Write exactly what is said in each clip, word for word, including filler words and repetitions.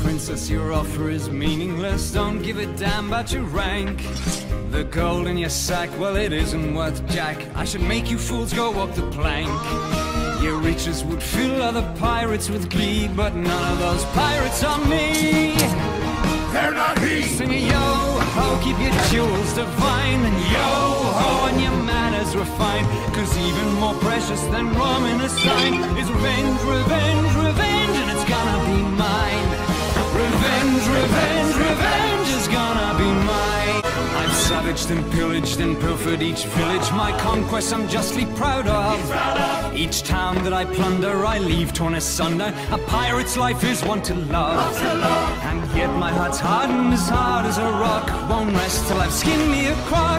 princess, your offer is meaningless. Don't give a damn about your rank. The gold in your sack, well, it isn't worth jack. I should make you fools go walk the plank. Your riches would fill other pirates with glee, but none of those pirates are me. They're not he. Sing a yo-ho, keep your jewels divine, and yo-ho, and your manners refined. Cause even more precious than rum in a stein is revenge, revenge, revenge, and it's gonna be mine. Revenge, revenge, revenge is gonna be mine. I've savaged and pillaged and pilfered each village. My conquests I'm justly proud of. Each town that I plunder I leave torn asunder. A pirate's life is one to love. And yet my heart's hardened as hard as a rock. Won't rest till I've skinned me a croc.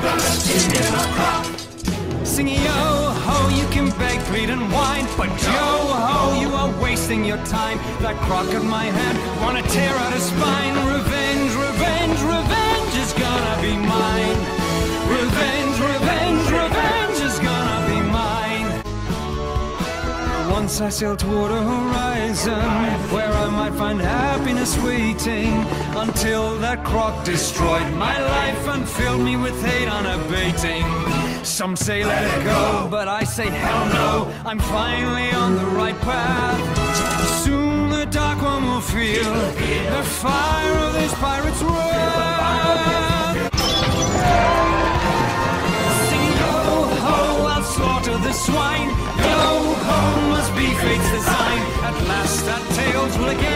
Sing yo-ho, you can beg, plead and whine, but yo-ho, you are wasting your time. That croc at my hand wanna tear out his spine. Revenge, revenge, revenge is gonna be mine. Revenge, revenge, revenge is gonna be mine. Once I sailed toward a horizon where I might find happiness waiting, until that croc destroyed my life and filled me with hate unabating. Some say let it go, but I say hell no. I'm finally on the right path. Soon the dark one will feel the fire of this pirate's wrath. Sing yo-ho, I'll slaughter the swine. Yo-ho, must be fate's design. At last our tales will again